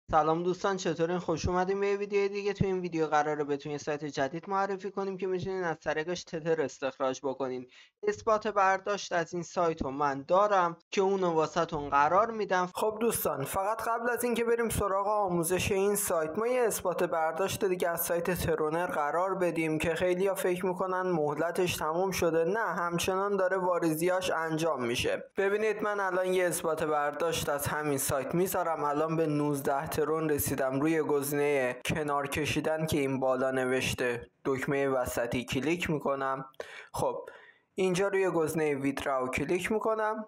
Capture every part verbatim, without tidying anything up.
سلام دوستان، چطورین؟ خوش اومدین به یه ویدیو دیگه. تو این ویدیو قراره بهتون یه سایت جدید معرفی کنیم که میتونین از طریقش تتر استخراج بکنین. اثبات برداشت از این سایت رو من دارم که اونو واسهتون قرار میدم. خب دوستان، فقط قبل از اینکه بریم سراغ آموزش این سایت، ما یه اثبات برداشت دیگه از سایت ترونر قرار بدیم که خیلیا فکر میکنن مهلتش تموم شده. نه، همچنان داره واریزیاش انجام میشه. ببینید، من الان یه اثبات برداشت از همین سایت میذارم. الان به نوزده ترون رسیدم. روی گزینه کنار کشیدن که این بالا نوشته دکمه وسطی کلیک میکنم. خب اینجا روی گزینه ویدراو کلیک میکنم.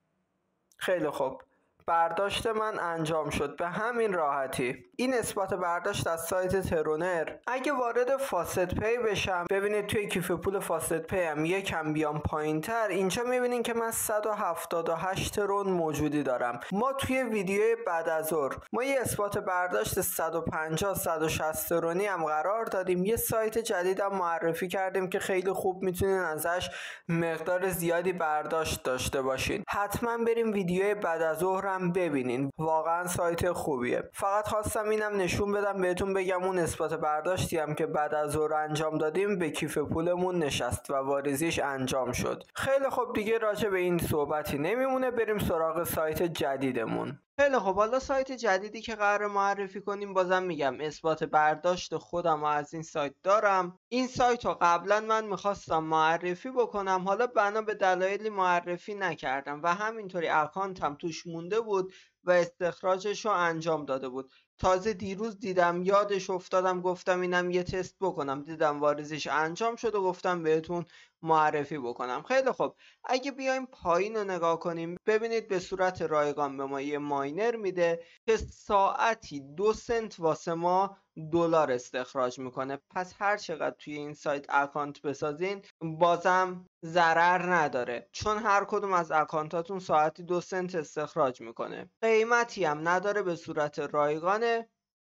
خیلی خوب، برداشت من انجام شد به همین راحتی. این اثبات برداشت از سایت ترونر. اگه وارد فاست پی بشم، ببینید توی کیف پول فاست پی هم یکم بیام پایین تر، اینجا میبینین که من صد و هفتاد و هشت ترون موجودی دارم. ما توی ویدیو بعد از ظهر ما یه اثبات برداشت صد و پنجاه صد و شصت ترونی هم قرار دادیم. یه سایت جدید هم معرفی کردیم که خیلی خوب میتونین ازش مقدار زیادی برداشت داشته باشین. حتما بریم ویدیو بعد از ظهر هم ببینین، واقعا سایت خوبیه. فقط خواستم اینم نشون بدم بهتون، بگم اون اثبات برداشتی هم که بعد از ظهر انجام دادیم به کیف پولمون نشست و واریزیش انجام شد. خیلی خوب، دیگه راجع به این صحبتی نمیمونه، بریم سراغ سایت جدیدمون. خیلی خب، حالا سایت جدیدی که قرار معرفی کنیم، بازم میگم اثبات برداشت خودم از این سایت دارم. این سایت رو قبلا من میخواستم معرفی بکنم، حالا بنا به دلایلی معرفی نکردم و همینطوری اکانتم توش مونده بود و استخراجش رو انجام داده بود. تازه دیروز دیدم، یادش افتادم، گفتم اینم یه تست بکنم. دیدم واریزش انجام شد و گفتم بهتون معرفی بکنم. خیلی خب، اگه بیایم پایین رو نگاه کنیم، ببینید به صورت رایگان به ما یه ماینر میده که ساعتی دو سنت واسه ما دلار استخراج میکنه. پس هر چقدر توی این سایت اکانت بسازین بازم ضرر نداره، چون هر کدوم از اکانتاتون ساعتی دو سنت استخراج میکنه. قیمتی هم نداره، به صورت رایگانه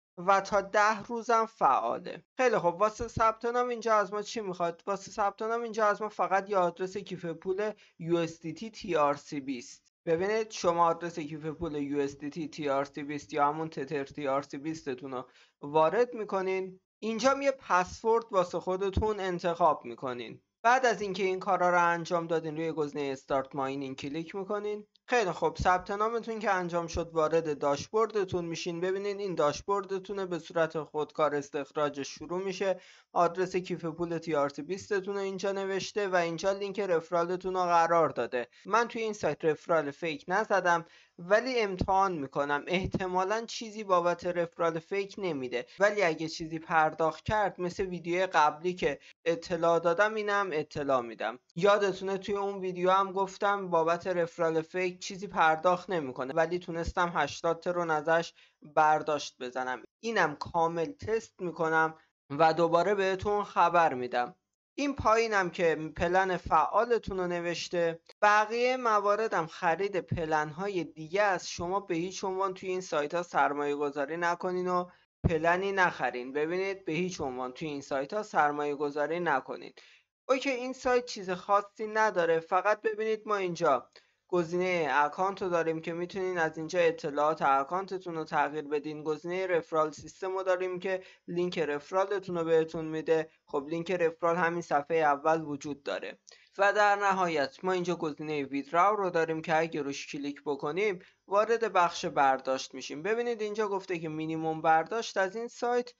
و تا ده روزم فعاله. خیلی خب، واسه ثبت نام اینجا از ما چی میخواد؟ واسه ثبت نام اینجا از ما فقط یه آدرس کیف پول یو اس دی تی تی آر سی بیست. ببینید، شما آدرس کیف پول یو اس دی تی تی آر سی بیست یا همون تتر تی آر سی بیست تون رو وارد میکنین. اینجا یه پسورد واسه خودتون انتخاب میکنین. بعد از اینکه این کارا رو انجام دادین، روی گزینه استارت ماینینگ کلیک میکنین. خیلی خوب، ثبت نامتون که انجام شد، وارد داشبوردتون میشین. ببینین این داشبوردتونه، به صورت خودکار استخراج شروع میشه. آدرس کیف پول تی آر سی بیست تون اینجا نوشته و اینجا لینک رفرالتون رو قرار داده. من توی این سایت رفرال فیک نزدم، ولی امتحان میکنم. احتمالا چیزی بابت رفرال فیک نمیده، ولی اگه چیزی پرداخت کرد، مثل ویدیو قبلی که اطلاع دادم، اینم اطلاع میدم. یادتونه توی اون ویدیو هم گفتم بابت رفرال فیک چیزی پرداخت نمیکنه، ولی تونستم هشتاد ترون ازش برداشت بزنم. اینم کامل تست میکنم و دوباره بهتون خبر میدم. این پایینم که پلن فعالتون رو نوشته. بقیه مواردم خرید پلن های دیگه از شما به هیچ عنوان توی این سایت ها سرمایه گذاری نکنین و پلنی نخرین. ببینید، به هیچ عنوان توی این سایت ها سرمایه گذاری نکنین. اوکی، این سایت چیز خاصی نداره. فقط ببینید، ما اینجا گزینه اکانت رو داریم که میتونین از اینجا اطلاعات اکانتتون رو تغییر بدین. گزینه رفرال سیستم رو داریم که لینک رفرالتون رو بهتون میده. خب لینک رفرال همین صفحه اول وجود داره. و در نهایت ما اینجا گزینه ویدراو رو داریم که اگه روش کلیک بکنیم وارد بخش برداشت میشیم. ببینید اینجا گفته که مینیمم برداشت از این سایت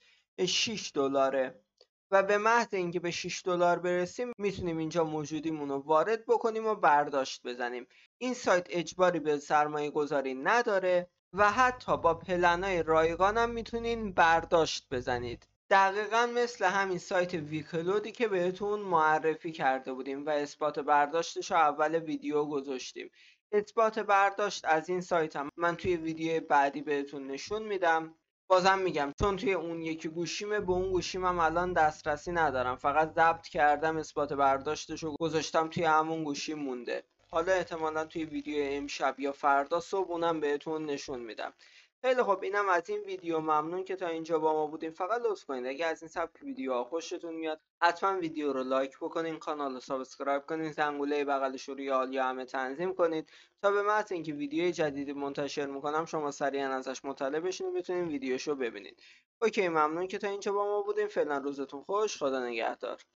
شش دلاره و به محض اینکه به شش دلار برسیم میتونیم اینجا موجودیمون رو وارد بکنیم و برداشت بزنیم. این سایت اجباری به سرمایه گذاری نداره و حتی با پلنای رایگان هم میتونین برداشت بزنید. دقیقا مثل همین سایت ویکلودی که بهتون معرفی کرده بودیم و اثبات برداشتش رو اول ویدیو گذاشتیم. اثبات برداشت از این سایت هم من توی ویدیو بعدی بهتون نشون میدم. بازم میگم، چون توی اون یکی گوشیمه، به اون گوشیم هم الان دسترسی ندارم. فقط ضبط کردم، اثبات برداشتش رو گذاشتم توی همون گوشی مونده. حالا احتمالا توی ویدیو امشب یا فردا صبح اونم بهتون نشون میدم. خیلی خب، اینم از این ویدیو. ممنون که تا اینجا با ما بودین. فقط لطف کنید اگه از این سبک ویدیوها خوشتون میاد حتما ویدیو رو لایک بکنین، کانال رو سابسکرایب کنین، زنگوله بغلش رو روی آل یا همه تنظیم کنید تا به محض اینکه ویدیوی جدیدی منتشر میکنم شما سریعا ازش مطلع بشین و بتونین ویدیوشو ببینید. اوکی، ممنون که تا اینجا با ما بودین. فعلا روزتون خوش. خدا نگهدار.